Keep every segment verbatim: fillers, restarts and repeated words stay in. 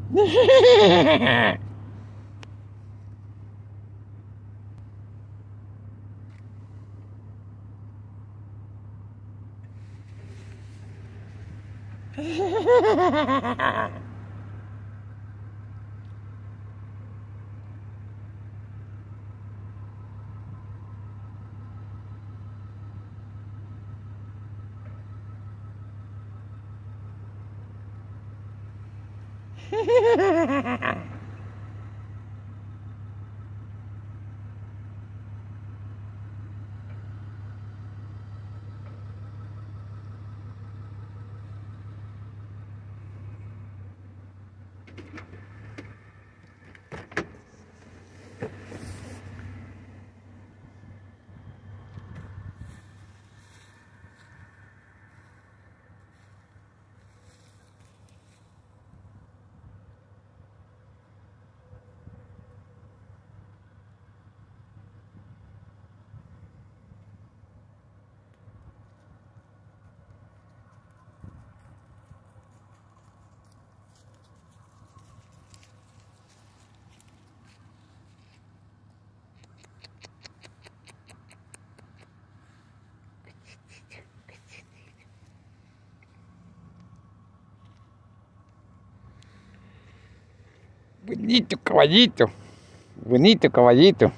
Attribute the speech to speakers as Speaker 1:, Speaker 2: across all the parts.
Speaker 1: Bonito caballito, bonito caballito.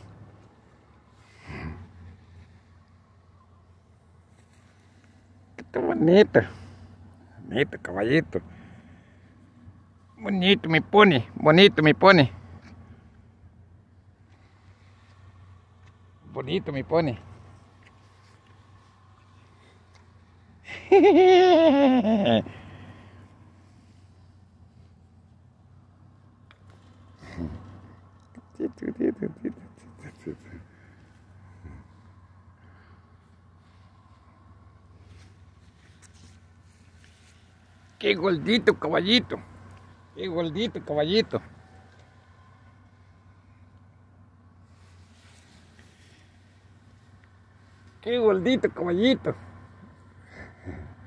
Speaker 1: Qué bonito, bonito caballito. Bonito mi pony, bonito mi pony. Bonito mi pony. Qué gordito caballito, qué gordito caballito. Qué gordito caballito.